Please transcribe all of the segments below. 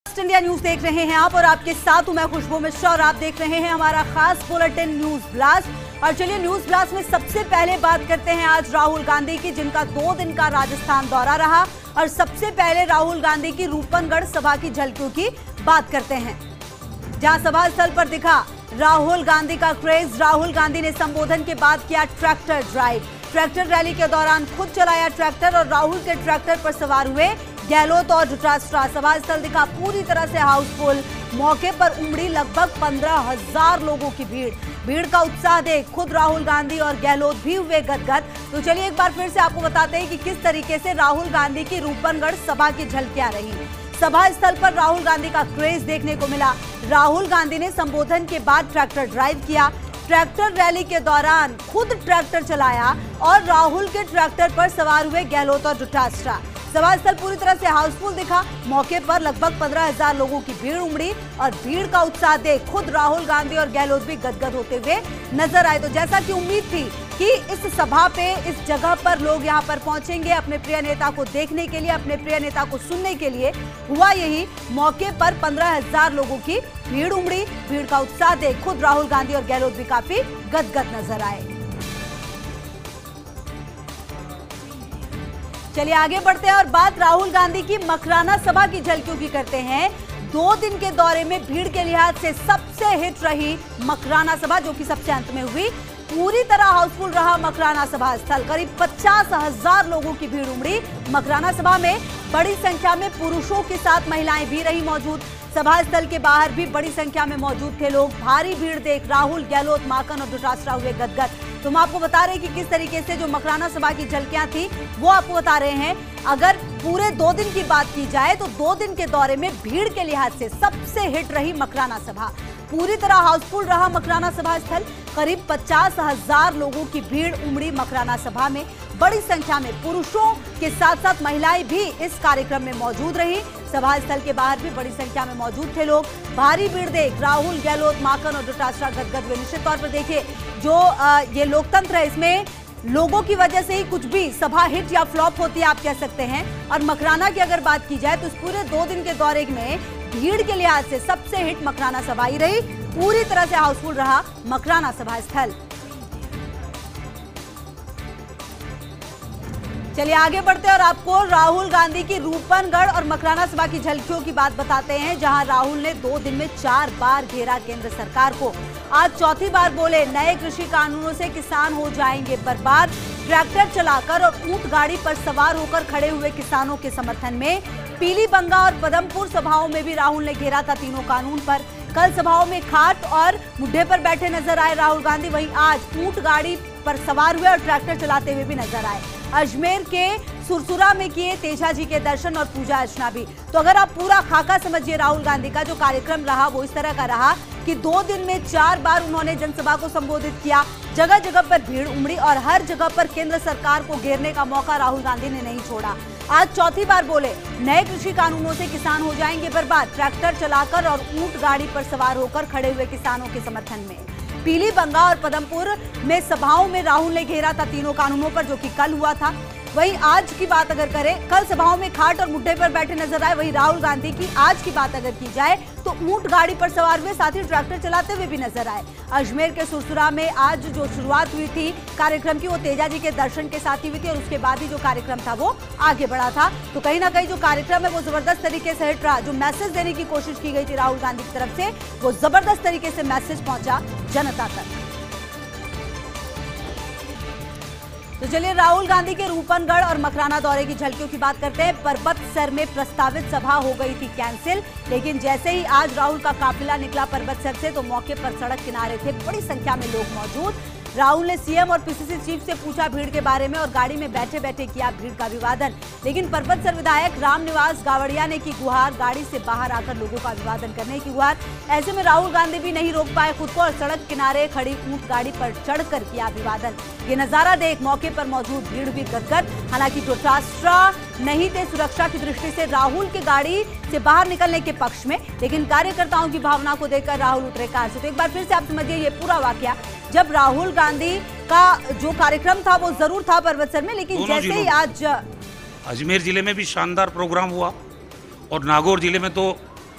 India news देख रहे हैं आप और आपके साथ हूं मैं खुशबू मिश्रा और आप देख रहे हैं हमारा खास बुलेटिन न्यूज ब्लास्ट। और चलिए न्यूज ब्लास्ट में सबसे पहले बात करते हैं आज राहुल गांधी की, जिनका 2 दिन का राजस्थान दौरा रहा। और सबसे पहले राहुल गांधी की रूपनगढ़ सभा की झलकियों की बात करते हैं, जहां सभा स्थल पर दिखा राहुल गांधी का क्रेज। राहुल गांधी ने संबोधन के बाद किया ट्रैक्टर ड्राइव। ट्रैक्टर रैली के दौरान खुद चलाया ट्रैक्टर और राहुल के ट्रैक्टर पर सवार हुए गहलोत और डोटासरा। सभा स्थल दिखा पूरी तरह से हाउसफुल। मौके पर उमड़ी लगभग 15,000 लोगों की भीड़। भीड़ का उत्साह देख खुद राहुल गांधी और गहलोत भी हुए गदगद। तो चलिए एक बार फिर से आपको बताते हैं कि किस तरीके से राहुल गांधी की रूपनगढ़ सभा की झलकियां रही। सभा स्थल पर राहुल गांधी का क्रेज देखने को मिला। राहुल गांधी ने संबोधन के बाद ट्रैक्टर ड्राइव किया। ट्रैक्टर रैली के दौरान खुद ट्रैक्टर चलाया और राहुल के ट्रैक्टर पर सवार हुए गहलोत और डोटासरा। सभा स्थल पूरी तरह से हाउसफुल दिखा। मौके पर लगभग 15,000 लोगों की भीड़ उमड़ी और भीड़ का उत्साह देख खुद राहुल गांधी और गहलोत भी गदगद होते हुए नजर आए। तो जैसा कि उम्मीद थी कि इस सभा पे, इस जगह पर लोग यहां पर पहुंचेंगे अपने प्रिय नेता को देखने के लिए, अपने प्रिय नेता को सुनने के लिए, हुआ यही। मौके पर 15,000 लोगों की भीड़ उमड़ी। भीड़ का उत्साह देख खुद राहुल गांधी और गहलोत भी काफी गदगद नजर आए। चलिए आगे बढ़ते हैं और बात राहुल गांधी की मकराना सभा की झलकियों की करते हैं। 2 दिन के दौरे में भीड़ के लिहाज से सबसे हिट रही मकराना सभा, जो कि सबसे अंत में हुई। पूरी तरह हाउसफुल रहा मकराना सभा स्थल। करीब 50,000 लोगों की भीड़ उमड़ी। मकराना सभा में बड़ी संख्या में पुरुषों के साथ महिलाएं भी रही मौजूद। सभा स्थल के बाहर भी बड़ी संख्या में मौजूद थे लोग। भारी भीड़ देख राहुल, गहलोत, माकन और डोटासरा हुए गदगद। तो हम आपको बता रहे हैं कि किस तरीके से जो मकराना सभा की झलकियां थी वो आपको बता रहे हैं। अगर पूरे 2 दिन की बात की जाए तो 2 दिन के दौरे में भीड़ के लिहाज से सबसे हिट रही मकराना सभा। पूरी तरह हाउसफुल रहा मकराना सभा स्थल। करीब 50,000 लोगों की भीड़ उमड़ी मकराना सभा में। बड़ी संख्या में पुरुषों के साथ साथ महिलाएं भी इस कार्यक्रम में मौजूद रही। सभा स्थल के बाहर भी बड़ी संख्या में मौजूद थे लोग। भारी भीड़ देख राहुल, गहलोत, माकन और डोटासरा गदगद हुए। निश्चित तौर पर देखिए जो ये लोकतंत्र है, इसमें लोगों की वजह से ही कुछ भी सभा हिट या फ्लॉप होती है, आप कह सकते हैं। और मकराना की अगर बात की जाए तो इस पूरे 2 दिन के दौरे में भीड़ के लिहाज से सबसे हिट मकराना सभा ही रही। पूरी तरह से हाउसफुल रहा मकराना सभा स्थल। चलिए आगे बढ़ते हैं और आपको राहुल गांधी की रूपनगढ़ और मकराना सभा की झलकियों की बात बताते हैं, जहां राहुल ने 2 दिन में 4 बार घेरा केंद्र सरकार को। आज चौथी बार बोले नए कृषि कानूनों से किसान हो जाएंगे बर्बाद। ट्रैक्टर चलाकर और ऊंट गाड़ी पर सवार होकर खड़े हुए किसानों के समर्थन में पीलीबंगा और पदमपुर सभाओं में भी राहुल ने घेरा था तीनों कानून पर। कल सभाओं में खाट और मुड्ढे पर बैठे नजर आए राहुल गांधी, वहीं आज ऊंट गाड़ी पर सवार हुए और ट्रैक्टर चलाते हुए भी नजर आए। अजमेर के सुरसुरा में किए तेजा जी के दर्शन और पूजा अर्चना भी। तो अगर आप पूरा खाका समझिए राहुल गांधी का जो कार्यक्रम रहा वो इस तरह का रहा कि 2 दिन में 4 बार उन्होंने जनसभा को संबोधित किया। जगह जगह पर भीड़ उमड़ी और हर जगह पर केंद्र सरकार को घेरने का मौका राहुल गांधी ने नहीं छोड़ा। आज चौथी बार बोले नए कृषि कानूनों से किसान हो जाएंगे बर्बाद। ट्रैक्टर चलाकर और ऊंट गाड़ी पर सवार होकर खड़े हुए किसानों के समर्थन में पीलीबंगा और पदमपुर में सभाओं में राहुल ने घेरा था तीनों कानूनों पर, जो कि कल हुआ था। वहीं आज की बात अगर करें, कल सभाओं में खाट और मुड्ढे पर बैठे नजर आए। वहीं राहुल गांधी की आज की बात अगर की जाए तो ऊंट गाड़ी पर सवार हुए, साथ ही ट्रैक्टर चलाते हुए भी नजर आए। अजमेर के सुरसुरा में आज जो शुरुआत हुई थी कार्यक्रम की वो तेजा जी के दर्शन के साथ ही हुई थी और उसके बाद ही जो कार्यक्रम था वो आगे बढ़ा था। तो कहीं ना कहीं जो कार्यक्रम है वो जबरदस्त तरीके से हिट रहा। जो मैसेज देने की कोशिश की गई थी राहुल गांधी की तरफ से, वो जबरदस्त तरीके से मैसेज पहुंचा जनता तक। तो चलिए राहुल गांधी के रूपनगढ़ और मकराना दौरे की झलकियों की बात करते हैं। परबतसर में प्रस्तावित सभा हो गई थी कैंसिल, लेकिन जैसे ही आज राहुल का काफिला निकला परबतसर से तो मौके पर सड़क किनारे थे बड़ी संख्या में लोग मौजूद। राहुल ने सीएम और पीसीसी चीफ से पूछा भीड़ के बारे में और गाड़ी में बैठे बैठे किया भीड़ का अभिवादन। लेकिन परबतसर विधायक रामनिवास गावड़िया ने की गुहार, गाड़ी से बाहर आकर लोगों का अभिवादन करने की गुहार। ऐसे में राहुल गांधी भी नहीं रोक पाए खुद को और सड़क किनारे खड़ी ऊंट गाड़ी पर चढ़कर किया अभिवादन। ये नजारा देख मौके पर मौजूद भीड़ भी गदगद। हालांकि डोटासरा नहीं थे सुरक्षा की दृष्टि से राहुल की गाड़ी से बाहर निकलने के पक्ष में, लेकिन कार्यकर्ताओं की भावना को देखकर राहुल उतरे कार से। तो एक बार फिर से आप समझिए ये पूरा वाकया, जब राहुल गांधी का जो कार्यक्रम था वो जरूर था परबतसर में, लेकिन जैसे ही आज अजमेर जिले में भी शानदार प्रोग्राम हुआ और नागौर जिले में तो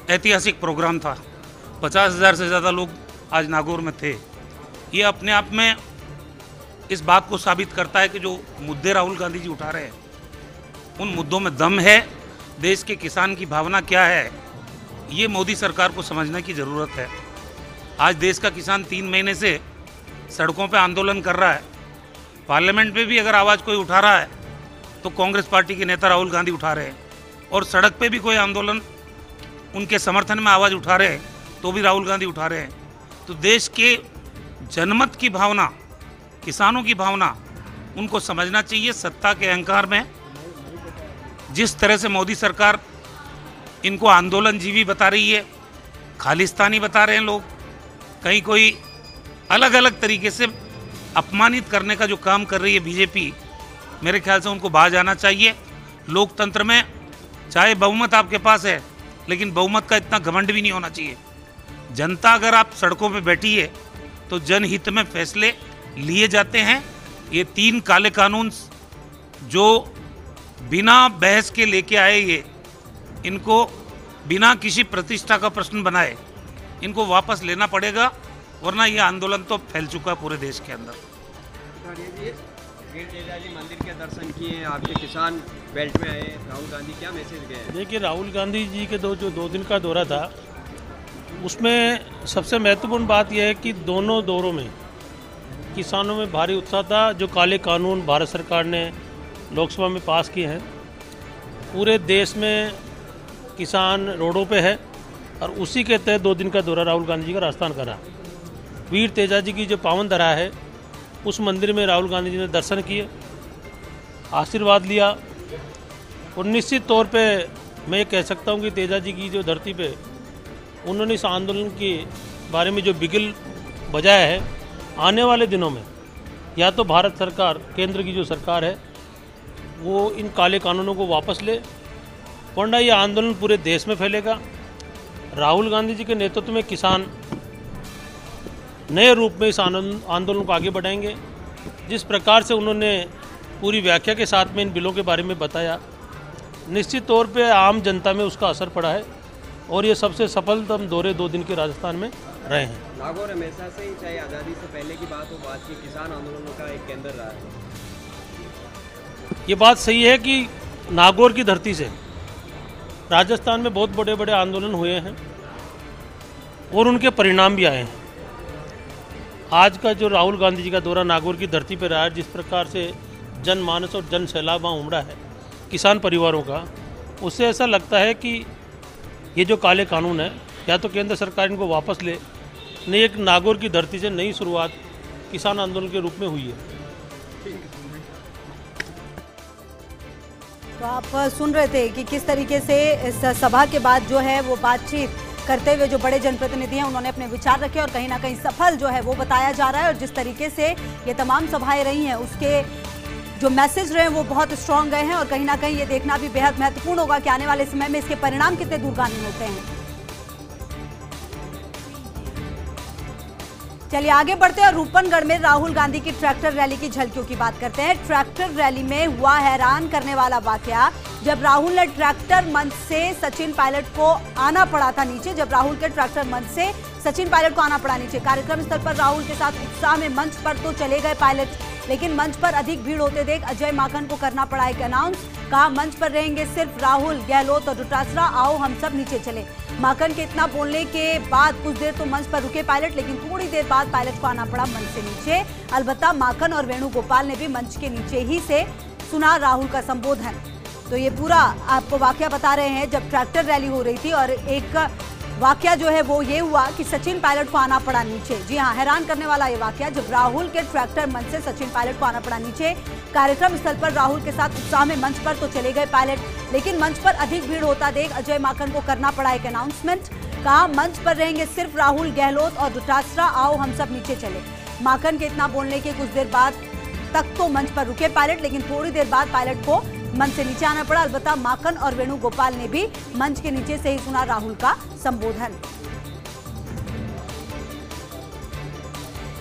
ऐतिहासिक प्रोग्राम था। 50,000 से ज़्यादा लोग आज नागौर में थे। ये अपने आप में इस बात को साबित करता है कि जो मुद्दे राहुल गांधी जी उठा रहे हैं उन मुद्दों में दम है। देश के किसान की भावना क्या है ये मोदी सरकार को समझने की ज़रूरत है। आज देश का किसान 3 महीने से सड़कों पे आंदोलन कर रहा है। पार्लियामेंट में भी अगर आवाज़ कोई उठा रहा है तो कांग्रेस पार्टी के नेता राहुल गांधी उठा रहे हैं, और सड़क पे भी कोई आंदोलन उनके समर्थन में आवाज़ उठा रहे हैं तो भी राहुल गांधी उठा रहे हैं। तो देश के जनमत की भावना, किसानों की भावना उनको समझना चाहिए। सत्ता के अहंकार में जिस तरह से मोदी सरकार इनको आंदोलनजीवी बता रही है, खालिस्तानी बता रहे हैं लोग, कहीं कोई अलग अलग तरीके से अपमानित करने का जो काम कर रही है बीजेपी, मेरे ख्याल से उनको बाज आना चाहिए। लोकतंत्र में चाहे बहुमत आपके पास है लेकिन बहुमत का इतना घमंड भी नहीं होना चाहिए। जनता अगर आप सड़कों पे बैठी है तो जनहित में फैसले लिए जाते हैं। ये 3 काले कानून जो बिना बहस के लेके आए, ये इनको बिना किसी प्रतिष्ठा का प्रश्न बनाए इनको वापस लेना पड़ेगा, वरना ये आंदोलन तो फैल चुका है पूरे देश के अंदर। तेजाजी मंदिर के दर्शन किए, आपके किसान बेल्ट में आए, राहुल गांधी क्या मैसेज गए? देखिए, राहुल गांधी जी के जो 2 दिन का दौरा था उसमें सबसे महत्वपूर्ण बात यह है कि दोनों दौरों में किसानों में भारी उत्साह था। जो काले कानून भारत सरकार ने लोकसभा में पास किए हैं, पूरे देश में किसान रोडों पे है, और उसी के तहत 2 दिन का दौरा राहुल गांधी जी का राजस्थान का रहा। वीर तेजाजी की जो पावन धरा है उस मंदिर में राहुल गांधी जी ने दर्शन किए, आशीर्वाद लिया, और निश्चित तौर पे मैं कह सकता हूं कि तेजाजी की जो धरती पे उन्होंने इस आंदोलन के बारे में जो बिगुल बजाया है, आने वाले दिनों में या तो भारत सरकार, केंद्र की जो सरकार है, वो इन काले कानूनों को वापस ले, वरना ये आंदोलन पूरे देश में फैलेगा। राहुल गांधी जी के नेतृत्व में किसान नए रूप में इस आंदोलन को आगे बढ़ाएंगे। जिस प्रकार से उन्होंने पूरी व्याख्या के साथ में इन बिलों के बारे में बताया, निश्चित तौर पे आम जनता में उसका असर पड़ा है, और ये सबसे सफलतम दौरे 2 दिन के राजस्थान में रहे हैं। नागौर हमेशा से ही, चाहे आज़ादी से पहले की बात हो, बात की किसान आंदोलनों का एक केंद्र रहा है। ये बात सही है कि नागौर की धरती से राजस्थान में बहुत बड़े बड़े आंदोलन हुए हैं और उनके परिणाम भी आए हैं। आज का जो राहुल गांधी जी का दौरा नागौर की धरती पर रहा है, जिस प्रकार से जनमानस और जन सैलाब वहाँ उमड़ा है किसान परिवारों का, उससे ऐसा लगता है कि ये जो काले कानून है, या तो केंद्र सरकार इनको वापस ले, नहीं एक नागौर की धरती से नई शुरुआत किसान आंदोलन के रूप में हुई है। तो आप सुन रहे थे कि किस तरीके से इस सभा के बाद जो है वो बातचीत करते हुए जो बड़े जनप्रतिनिधि हैं उन्होंने अपने विचार रखे, और कहीं ना कहीं सफल जो है वो बताया जा रहा है। और जिस तरीके से ये तमाम सभाएं रही हैं उसके जो मैसेज रहे हैं वो बहुत स्ट्रांग गए हैं, और कहीं ना कहीं ये देखना भी बेहद महत्वपूर्ण होगा कि आने वाले समय में इसके परिणाम कितने दूरगामी होते हैं। चलिए आगे बढ़ते हैं और रूपनगढ़ में राहुल गांधी की ट्रैक्टर रैली की झलकियों की बात करते हैं। ट्रैक्टर रैली में हुआ हैरान करने वाला वाकया, जब राहुल ने ट्रैक्टर मंच से सचिन पायलट को आना पड़ा था नीचे। जब राहुल के ट्रैक्टर मंच से सचिन पायलट को आना पड़ा नीचे, कार्यक्रम स्थल पर राहुल के साथ उत्साह में मंच पर तो चले गए पायलट, लेकिन मंच पर अधिक भीड़ होते देख अजय माकन को करना पड़ा एक अनाउंस। कहा मंच पर रहेंगे सिर्फ राहुल, गहलोत और डोटासरा, आओ हम सब नीचे चले। माकन के इतना बोलने के बाद कुछ देर तो मंच पर रुके पायलट, लेकिन थोड़ी देर बाद पायलट को आना पड़ा मंच से नीचे। अलबत्ता माकन और वेणुगोपाल ने भी मंच के नीचे ही से सुना राहुल का संबोधन। तो ये पूरा आपको वाकया बता रहे हैं जब ट्रैक्टर रैली हो रही थी, और एक वाकया जो है वो ये हुआ कि सचिन पायलट को आना पड़ा नीचे। जी हाँ, हैरान करने वाला ये वाकया, जब राहुल के ट्रैक्टर मंच से सचिन पायलट को आना पड़ा नीचे। कार्यक्रम स्थल पर राहुल के साथ उत्साह में मंच पर तो चले गए पायलट, लेकिन मंच पर अधिक भीड़ होता देख अजय माकन को करना पड़ा एक अनाउंसमेंट। कहा मंच पर रहेंगे सिर्फ राहुल, गहलोत और डोटासरा, आओ हम सब नीचे चले। माकन के इतना बोलने के कुछ देर बाद तक तो मंच पर रुके पायलट, लेकिन थोड़ी देर बाद पायलट को मंच से नीचे आना पड़ा। अलबत्ता माकन और वेणुगोपाल ने भी मंच के नीचे से ही सुना राहुल का संबोधन।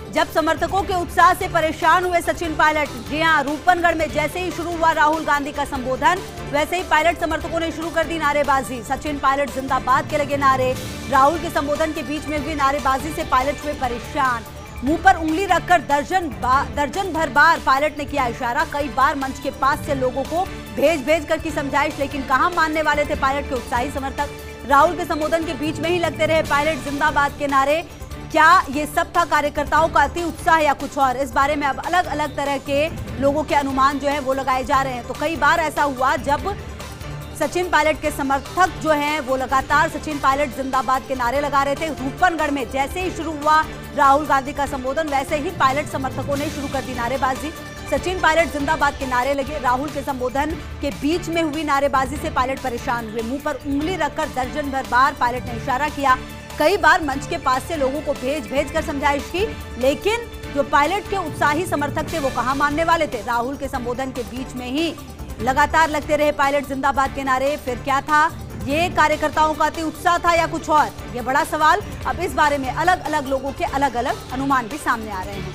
जब समर्थकों के उत्साह से परेशान हुए सचिन पायलट, जी हां, रूपनगढ़ में जैसे ही शुरू हुआ राहुल गांधी का संबोधन, वैसे ही पायलट समर्थकों ने शुरू कर दी नारेबाजी। सचिन पायलट जिंदाबाद के लगे नारे। राहुल के संबोधन के बीच में हुई नारेबाजी से पायलट हुए परेशान। मुंह पर उंगली रखकर दर्जन भर बार पायलट ने किया इशारा। कई बार मंच के पास से लोगों को भेज कर की समझाइश, लेकिन कहां मानने वाले थे पायलट के उत्साही समर्थक। राहुल के संबोधन के बीच में ही लगते रहे पायलट जिंदाबाद के नारे। क्या ये सब था कार्यकर्ताओं का अति उत्साह या कुछ और? इस बारे में अब अलग अलग तरह के लोगों के अनुमान जो है वो लगाए जा रहे हैं। तो कई बार ऐसा हुआ जब सचिन पायलट के समर्थक जो हैं वो लगातार सचिन पायलट जिंदाबाद के नारे लगा रहे थे। रूपनगढ़ में जैसे ही शुरू हुआ राहुल गांधी का संबोधन, वैसे ही पायलट समर्थकों ने शुरू कर दी नारेबाजी। सचिन पायलट जिंदाबाद के नारे लगे। राहुल के संबोधन के बीच में हुई नारेबाजी से पायलट परेशान हुए। मुंह पर उंगली रखकर दर्जन भर बार पायलट ने इशारा किया। कई बार मंच के पास से लोगों को भेज कर समझाइश की, लेकिन जो पायलट के उत्साही समर्थक थे वो कहां मानने वाले थे। राहुल के संबोधन के बीच में ही लगातार लगते रहे पायलट जिंदाबाद के नारे। फिर क्या था? ये कार्यकर्ताओं का अति उत्साह था या कुछ और? ये बड़ा सवाल। अब इस बारे में अलग अलग लोगों के अलग अलग अनुमान भी सामने आ रहे हैं।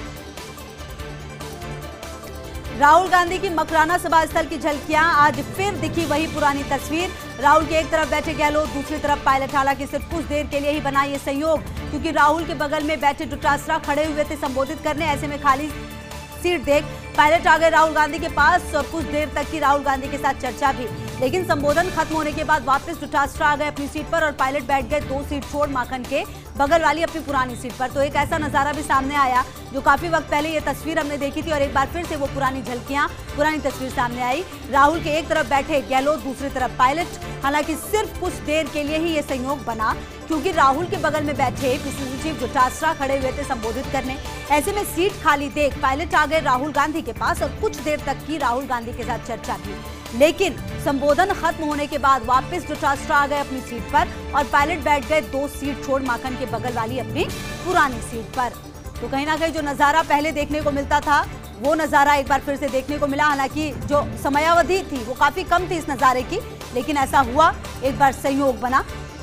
राहुल गांधी की मकराना सभा स्थल की झलकियां, आज फिर दिखी वही पुरानी तस्वीर। राहुल के एक तरफ बैठे गहलोत, दूसरी तरफ पायलट। हालांकि सिर्फ कुछ देर के लिए ही बना ये संयोग, क्योंकि राहुल के बगल में बैठे डोटासरा खड़े हुए थे संबोधित करने। ऐसे में खाली सीट देख पायलट आ गए राहुल गांधी के पास और कुछ देर तक की राहुल गांधी के साथ चर्चा भी। लेकिन संबोधन खत्म होने के बाद वापस डोटासरा आ गए अपनी सीट पर और पायलट बैठ गए 2 सीट छोड़ माखन के बगल वाली अपनी पुरानी सीट पर। तो एक ऐसा नजारा भी सामने आया जो काफी वक्त पहले ये तस्वीर हमने देखी थी और एक बार फिर से वो पुरानी झलकियां, पुरानी तस्वीर सामने आई। राहुल के एक तरफ बैठे गहलोत, दूसरी तरफ पायलट। हालांकि सिर्फ कुछ देर के लिए ही ये संयोग बना, क्योंकि राहुल के बगल में बैठे पीसीसी चीफ डोटासरा खड़े हुए थे संबोधित करने। ऐसे में सीट खाली देख पायलट आ गए राहुल गांधी के पास और कुछ देर तक की राहुल गांधी के साथ चर्चा की। लेकिन संबोधन खत्म होने के बाद वापस डोटासरा आ गए अपनी सीट पर और पायलट बैठ गए 2 सीट छोड़ माखन के बगल वाली अपनी पुरानी सीट पर। तो कहीं ना कहीं जो नजारा पहले देखने को मिलता था वो नजारा एक बार फिर से देखने को मिला। हालांकि जो समयावधि थी वो काफी कम थी इस नजारे की, लेकिन ऐसा हुआ, एक बार संयोग बना।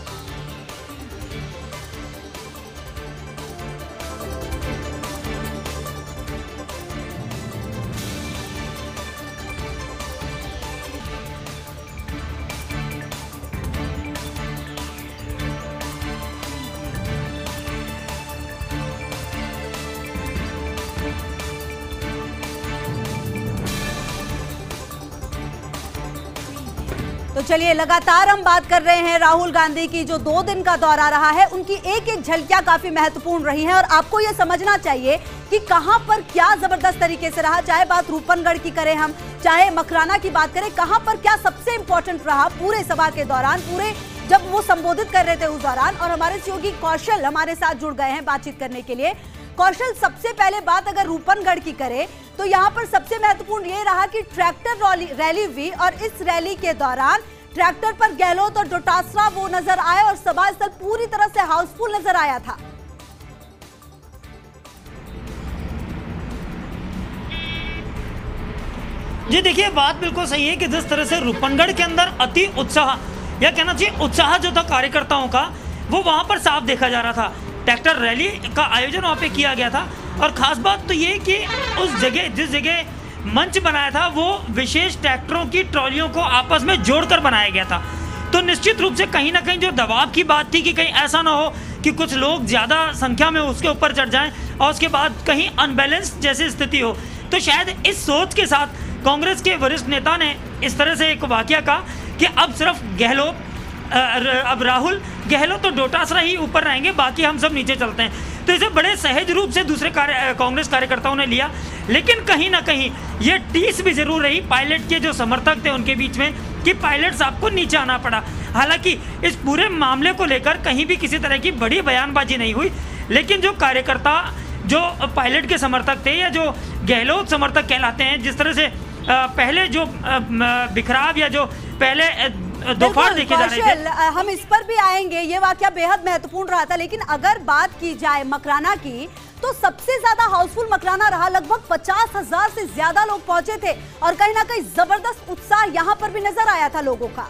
तो चलिए, लगातार हम बात कर रहे हैं राहुल गांधी की जो 2 दिन का दौरा रहा है, उनकी एक एक झलकियां काफी महत्वपूर्ण रही हैं और आपको ये समझना चाहिए कि कहां पर क्या जबरदस्त तरीके से रहा। चाहे बात रूपनगढ़ की करें हम, चाहे मकराना की बात करें, कहां पर क्या सबसे इंपॉर्टेंट रहा पूरे सभा के दौरान, पूरे जब वो संबोधित कर रहे थे उस दौरान। और हमारे सहयोगी कौशल हमारे साथ जुड़ गए हैं बातचीत करने के लिए। कौशल, सबसे पहले बात अगर रूपनगढ़ की करें तो यहाँ पर सबसे महत्वपूर्ण ये रहा कि ट्रैक्टर रैली हुई और इस रैली के दौरान ट्रैक्टर पर गहलोत और डोटासरा वो नजर आए और सभा स्थल पूरी तरह से हाउसफुल नजर आया था। जी देखिए, बात बिल्कुल सही है कि जिस तरह से रूपनगढ़ के अंदर अति उत्साह, या कहना चाहिए उत्साह जो था कार्यकर्ताओं का, वो वहां पर साफ देखा जा रहा था। ट्रैक्टर रैली का आयोजन वहाँ पे किया गया था और ख़ास बात तो ये कि उस जगह, जिस जगह मंच बनाया था, वो विशेष ट्रैक्टरों की ट्रॉलियों को आपस में जोड़कर बनाया गया था। तो निश्चित रूप से कहीं ना कहीं जो दबाव की बात थी कि कहीं ऐसा ना हो कि कुछ लोग ज़्यादा संख्या में उसके ऊपर चढ़ जाएं और उसके बाद कहीं अनबैलेंस जैसी स्थिति हो, तो शायद इस सोच के साथ कांग्रेस के वरिष्ठ नेता ने इस तरह से एक वाकया कहा कि अब सिर्फ गहलोत, अब राहुल, गहलोत तो डोटासरा ही ऊपर रहेंगे, बाकी हम सब नीचे चलते हैं। तो इसे बड़े सहज रूप से दूसरे कांग्रेस कार्यकर्ताओं ने लिया, लेकिन कहीं ना कहीं ये टीस भी जरूर रही पायलट के जो समर्थक थे उनके बीच में कि पायलट साहब को नीचे आना पड़ा। हालांकि इस पूरे मामले को लेकर कहीं भी किसी तरह की बड़ी बयानबाजी नहीं हुई, लेकिन जो कार्यकर्ता जो पायलट के समर्थक थे या जो गहलोत समर्थक कहलाते हैं, जिस तरह से पहले जो बिखराव या जो पहले दोपहर देखे जा रहे थे, हम इस पर भी आएंगे। ये वाकया बेहद महत्वपूर्ण रहा था, लेकिन अगर बात की जाए मकराना की तो सबसे ज्यादा हाउसफुल मकराना रहा। लगभग 50,000 से ज्यादा लोग पहुंचे थे और कहीं ना कहीं जबरदस्त उत्साह यहां पर भी नजर आया था लोगों का।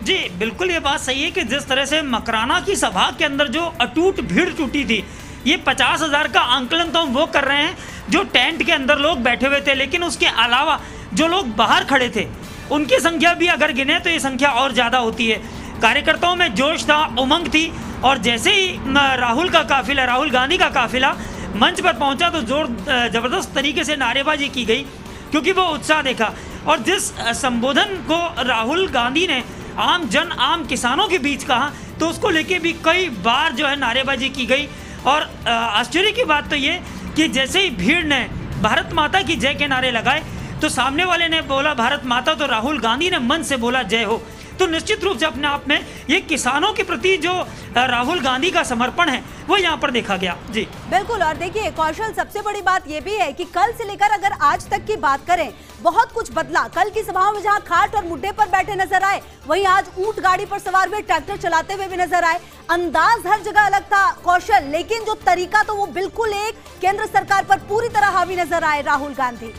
जी बिल्कुल, ये बात सही है कि जिस तरह से मकराना की सभा के अंदर जो अटूट भीड़ जुटी थी, ये 50,000 का आंकलन तो हम वो कर रहे हैं जो टेंट के अंदर लोग बैठे हुए थे, लेकिन उसके अलावा जो लोग बाहर खड़े थे उनकी संख्या भी अगर गिने तो ये संख्या और ज़्यादा होती है। कार्यकर्ताओं में जोश था, उमंग थी, और जैसे ही राहुल गांधी का काफिला मंच पर पहुंचा तो ज़बरदस्त तरीके से नारेबाजी की गई, क्योंकि वो उत्साह देखा। और जिस संबोधन को राहुल गांधी ने आम किसानों के बीच कहा, तो उसको लेके भी कई बार जो है नारेबाजी की गई। और आश्चर्य की बात तो ये कि जैसे ही भीड़ ने भारत माता की जय के नारे लगाए, तो सामने वाले ने बोला भारत माता, तो राहुल गांधी ने मन से बोला जय हो। तो निश्चित रूप से अपने आप में ये किसानों के प्रति जो राहुल गांधी का समर्पण है वो यहाँ पर देखा गया। जी बिल्कुल। और देखिए कौशल, सबसे बड़ी बात ये भी है कि कल से लेकर अगर आज तक की बात करें, बहुत कुछ बदला। कल की सभाओं में जहां खाट और मुड्डे पर बैठे नजर आए, वहीं आज ऊंट गाड़ी पर सवार हुए, ट्रैक्टर चलाते हुए भी नजर आए। अंदाज हर जगह अलग था कौशल, लेकिन जो तरीका तो वो बिल्कुल एक, केंद्र सरकार पर पूरी तरह हावी नजर आए राहुल गांधी।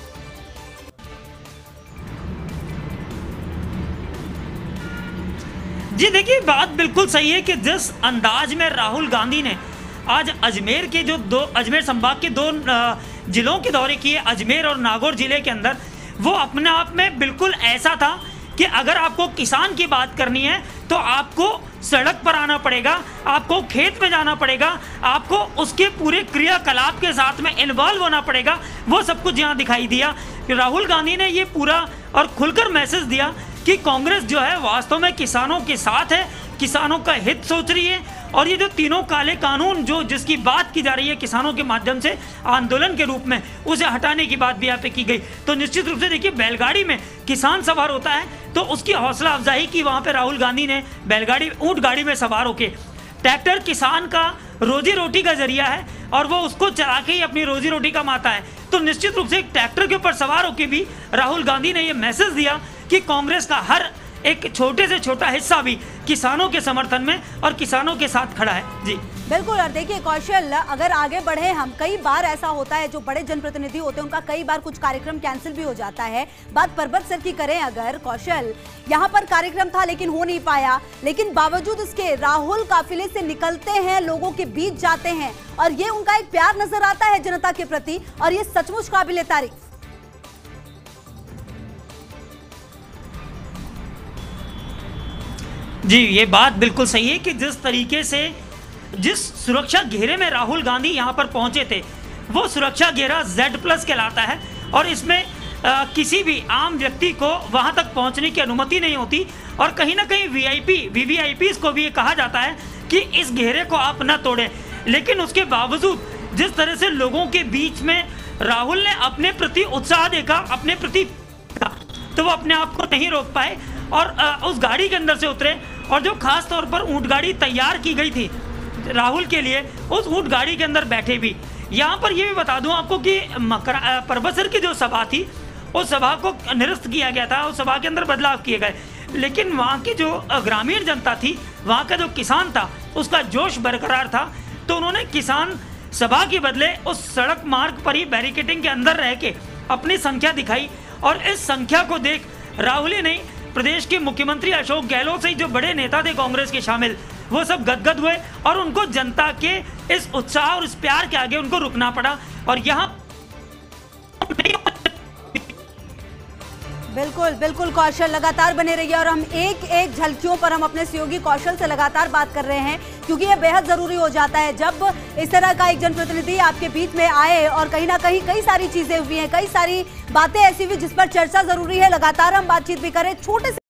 जी देखिए, बात बिल्कुल सही है कि जिस अंदाज में राहुल गांधी ने आज अजमेर के अजमेर संभाग के 2 जिलों के दौरे किए, अजमेर और नागौर जिले के अंदर, वो अपने आप में बिल्कुल ऐसा था कि अगर आपको किसान की बात करनी है तो आपको सड़क पर आना पड़ेगा, आपको खेत में जाना पड़ेगा, आपको उसके पूरे क्रियाकलाप के साथ में इन्वॉल्व होना पड़ेगा। वो सब कुछ यहाँ दिखाई दिया कि राहुल गांधी ने ये पूरा और खुलकर मैसेज दिया कि कांग्रेस जो है वास्तव में किसानों के साथ है, किसानों का हित सोच रही है। और ये जो तीनों काले कानून जिसकी बात की जा रही है किसानों के माध्यम से आंदोलन के रूप में, उसे हटाने की बात भी यहाँ पे की गई। तो निश्चित रूप से देखिए, बैलगाड़ी में किसान सवार होता है तो उसकी हौसला अफजाई की वहाँ पे राहुल गांधी ने ऊंट गाड़ी में सवार होके, ट्रैक्टर किसान का रोजी रोटी का जरिया है और वो उसको चला के ही अपनी रोजी रोटी कमाता है। तो निश्चित रूप से एक ट्रैक्टर के ऊपर सवार होकर भी राहुल गांधी ने ये मैसेज दिया कि कांग्रेस का हर एक छोटे से छोटा हिस्सा भी किसानों के समर्थन में और किसानों के साथ खड़ा है। जी बिल्कुल। और देखिए कौशल, अगर आगे बढ़े हम, कई बार ऐसा होता है जो बड़े जनप्रतिनिधि होते हैं उनका कई बार कुछ कार्यक्रम कैंसिल भी हो जाता है। बात पर्वत सर की करें अगर कौशल, यहाँ पर कार्यक्रम था लेकिन हो नहीं पाया, लेकिन बावजूद इसके राहुल काफिले से निकलते हैं, लोगों के बीच जाते हैं और ये उनका एक प्यार नजर आता है जनता के प्रति, और ये सचमुच काबिले तारीफ। जी ये बात बिल्कुल सही है कि जिस तरीके से जिस सुरक्षा घेरे में राहुल गांधी यहाँ पर पहुंचे थे, वो सुरक्षा घेरा Z+ कहलाता है और इसमें किसी भी आम व्यक्ति को वहाँ तक पहुँचने की अनुमति नहीं होती। और कहीं ना कहीं VVIPs को भी ये कहा जाता है कि इस घेरे को आप न तोड़ें। लेकिन उसके बावजूद जिस तरह से लोगों के बीच में राहुल ने अपने प्रति उत्साह देखा, अपने प्रति, तो वो अपने आप को नहीं रोक पाए और उस गाड़ी के अंदर से उतरे। और जो खास तौर पर ऊंट गाड़ी तैयार की गई थी राहुल के लिए, उस ऊंट गाड़ी के अंदर बैठे भी। यहाँ पर ये भी बता दूं आपको कि पर्वत सर की जो सभा थी, उस सभा को निरस्त किया गया था, उस सभा के अंदर बदलाव किए गए, लेकिन वहाँ की जो ग्रामीण जनता थी, वहाँ का जो किसान था, उसका जोश बरकरार था। तो उन्होंने किसान सभा के बदले उस सड़क मार्ग पर ही बैरिकेडिंग के अंदर रह के अपनी संख्या दिखाई। और इस संख्या को देख राहुल ही नहीं, प्रदेश के मुख्यमंत्री अशोक गहलोत से जो बड़े नेता थे कांग्रेस के शामिल, वो सब गदगद हुए और उनको जनता के इस उत्साह और इस प्यार के आगे उनको रुकना पड़ा। और यहाँ बिल्कुल बिल्कुल कौशल, लगातार बने रहिए और हम एक एक झलकियों पर हम अपने सहयोगी कौशल से लगातार बात कर रहे हैं, क्योंकि ये बेहद जरूरी हो जाता है जब इस तरह का एक जनप्रतिनिधि आपके बीच में आए और कहीं ना कहीं कई सारी चीजें हुई हैं, कई सारी बातें ऐसी हुई जिस पर चर्चा जरूरी है। लगातार हम बातचीत भी करें। छोटे